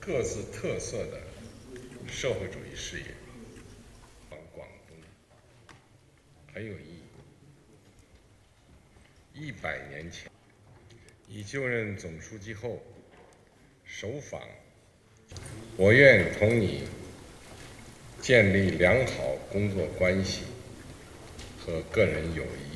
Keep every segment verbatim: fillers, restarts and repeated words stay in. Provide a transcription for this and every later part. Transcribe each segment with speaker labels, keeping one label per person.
Speaker 1: 各自特色的社会主义事业，广东很有意义。一百年前，已就任总书记后，首访，我愿同你建立良好工作关系和个人友谊，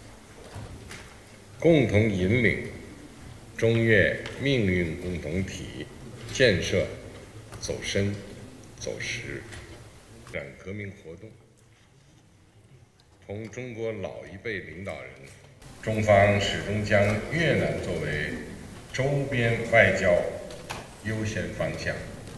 Speaker 1: 共同引领中越命运共同体建设走深走实，展革命活动，同中国老一辈领导人，中方始终将越南作为周边外交优先方向，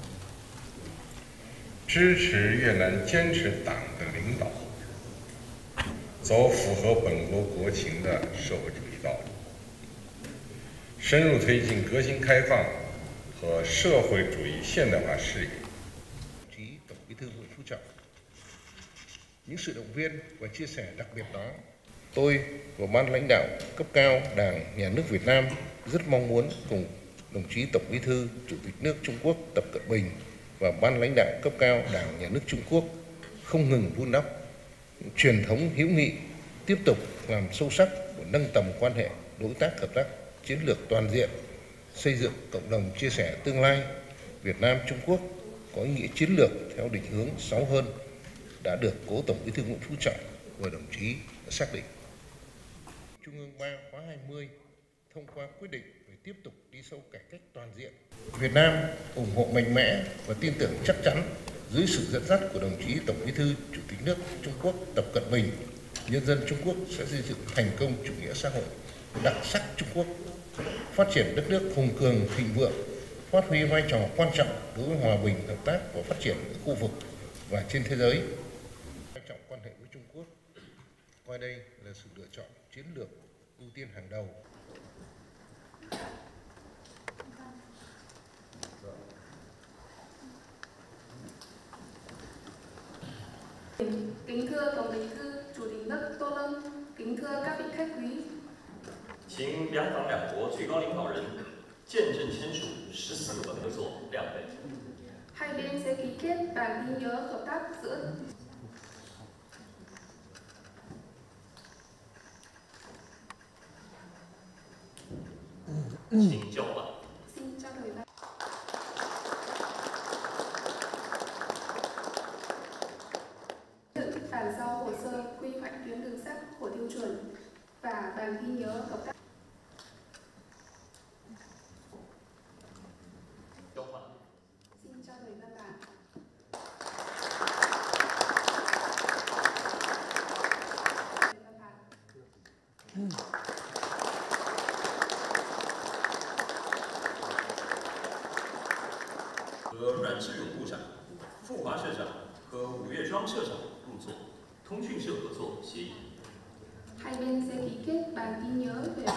Speaker 1: 支持越南坚持党的领导，走符合本国国情的社会主义道路，深入推进革新开放和社会主义现代化事业。
Speaker 2: Chí Tổng Bí thư Nguyễn Phú Trọng, những sự động viên và chia sẻ đặc biệt đó, tôi và ban lãnh đạo cấp cao Đảng, Nhà nước Việt Nam rất mong muốn cùng đồng chí Tổng Bí thư Chủ tịch nước Trung Quốc Tập Cận Bình và ban lãnh đạo cấp cao Đảng, Nhà nước Trung Quốc không ngừng vun đắp truyền thống hữu nghị, tiếp tục làm sâu sắc và nâng tầm quan hệ đối tác hợp tác chiến lược toàn diện, xây dựng cộng đồng chia sẻ tương lai Việt Nam Trung Quốc có ý nghĩa chiến lược theo định hướng sáu hơn đã được cố Tổng Bí thư Nguyễn Phú Trọng và đồng chí đã xác định. Trung ương ba khóa hai mươi thông qua quyết định về tiếp tục đi sâu cải cách toàn diện. Việt Nam ủng hộ mạnh mẽ và tin tưởng chắc chắn dưới sự dẫn dắt của đồng chí Tổng Bí thư Chủ tịch nước Trung Quốc Tập Cận Bình, nhân dân Trung Quốc sẽ xây dựng thành công chủ nghĩa xã hội đặc sắc Trung Quốc, phát triển đất nước hùng cường thịnh vượng, phát huy vai trò quan trọng đối với hòa bình, hợp tác và phát triển ở khu vực và trên thế giới. Quan trọng quan hệ với Trung Quốc, coi đây là sự lựa chọn chiến lược ưu tiên hàng đầu.
Speaker 3: Kính thưa Tổng Bí thư Chủ tịch nước Tô Lâm, kính thưa các vị khách quý.
Speaker 4: 请两党两国最高领导人见证签署十四个合作亮本。
Speaker 3: Hai bên sẽ ký kết bản ghi nhớ hợp tác giữa.
Speaker 4: 请交换。
Speaker 3: Xin trao đổi lại. Bản giao hồ sơ quy hoạch tuyến đường sắt của tiêu chuẩn và bản ghi nhớ hợp tác.
Speaker 4: 交换。
Speaker 3: Xin trao đổi văn bản.
Speaker 4: 和阮志勇部长、傅华社长和伍岳庄社长入座通讯社合作协议。
Speaker 3: Hai bên sẽ ký kết bản ghi nhớ về